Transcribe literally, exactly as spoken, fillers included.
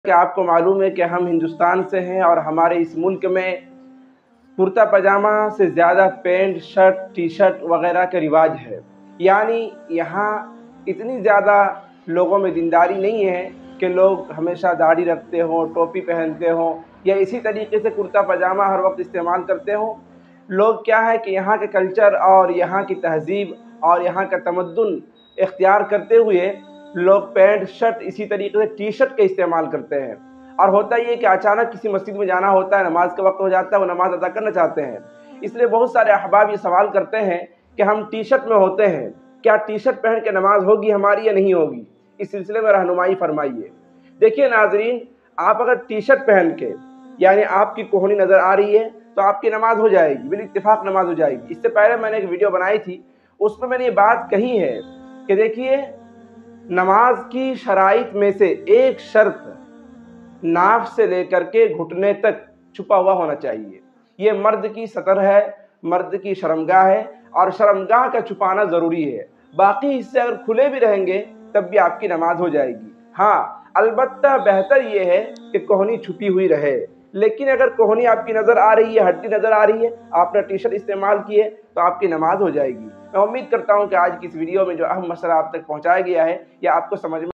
کہ آپ کو معلوم ہے کہ ہم ہندوستان سے ہیں اور ہمارے اس ملک میں کرتا پاجامہ سے زیادہ پینٹ شرٹ ٹی شرٹ وغیرہ کا رواج ہے. یعنی یہاں اتنی زیادہ لوگوں میں دینداری نہیں ہے کہ لوگ ہمیشہ داڑھی رکھتے ہوں, ٹوپی پہنتے ہوں یا اسی طریقے سے کرتا پاجامہ ہر وقت استعمال کرتے ہوں. لوگ کیا ہے کہ یہاں کے کلچر اور یہاں کی تہذیب اور یہاں کا تمدن اختیار کرتے ہوئے لوگ پینٹ شرٹ اسی طریقے سے ٹی شرٹ کا استعمال کرتے ہیں. اور ہوتا یہ کہ اچانک کسی مسجد میں جانا ہوتا ہے, نماز کا وقت ہو جاتا ہے, وہ نماز ادا کرنا چاہتے ہیں. اس لیے بہت سارے احباب یہ سوال کرتے ہیں کہ ہم ٹی شرٹ میں ہوتے ہیں, کیا ٹی شرٹ پہن کے نماز ہوگی ہماری یا نہیں ہوگی؟ اس سلسلے میں رہنمائی فرمائیے. دیکھیے ناظرین, آپ اگر ٹی شرٹ پہن کے یعنی آپ کی کوہنی نظر آ رہی ہے تو آپ کی نماز ہو جائے گی, بالاتفاق نماز ہو جائے گی. اس سے پہلے میں نے ایک ویڈیو بنائی تھی, اس میں میں نے یہ بات کہی ہے کہ دیکھیے نماز کی شرائط میں سے ایک شرط ناف سے لے کر کے گھٹنے تک چھپا ہوا ہونا چاہیے. یہ مرد کی سطر ہے, مرد کی شرمگاہ ہے اور شرمگاہ کا چھپانا ضروری ہے. باقی حصے اگر کھلے بھی رہیں گے تب بھی آپ کی نماز ہو جائے گی. ہاں البتہ بہتر یہ ہے کہ کوہنی چھپی ہوئی رہے, لیکن اگر کوہنی آپ کی نظر آ رہی ہے, ہڈی نظر آ رہی ہے, آپ نے ٹی شرٹ استعمال کی ہے تو آپ کی نماز ہو جائے گی. میں امید کرتا ہوں کہ آج کی اس ویڈیو میں جو اہم مسئلہ آپ تک پہنچایا گیا ہے یہ آپ کو سمجھ میں